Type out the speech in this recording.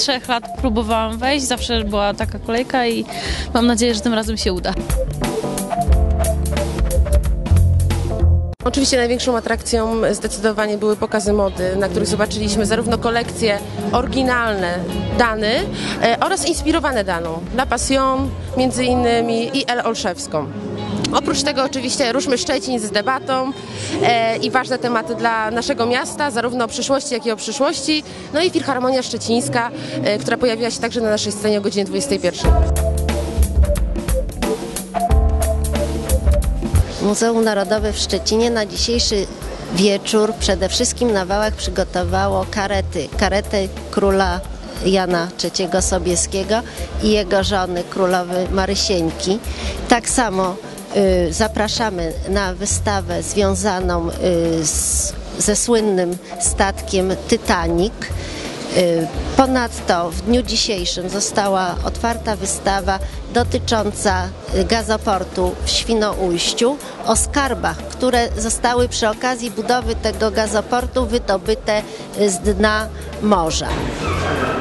3 lat próbowałam wejść, zawsze była taka kolejka i mam nadzieję, że tym razem się uda. Oczywiście największą atrakcją zdecydowanie były pokazy mody, na których zobaczyliśmy zarówno kolekcje oryginalne Dany oraz inspirowane Daną, La Passion między innymi i El Olszewską. Oprócz tego oczywiście Ruszmy Szczecin z debatą i ważne tematy dla naszego miasta, zarówno o przyszłości, jak i o przyszłości. No i Filharmonia Szczecińska, która pojawiła się także na naszej scenie o godzinie 21. Muzeum Narodowe w Szczecinie na dzisiejszy wieczór przede wszystkim na wałach przygotowało karetę króla Jana III Sobieskiego i jego żony królowej Marysieńki. Tak samo zapraszamy na wystawę związaną ze słynnym statkiem Titanic. Ponadto w dniu dzisiejszym została otwarta wystawa dotycząca gazoportu w Świnoujściu o skarbach, które zostały przy okazji budowy tego gazoportu wydobyte z dna morza.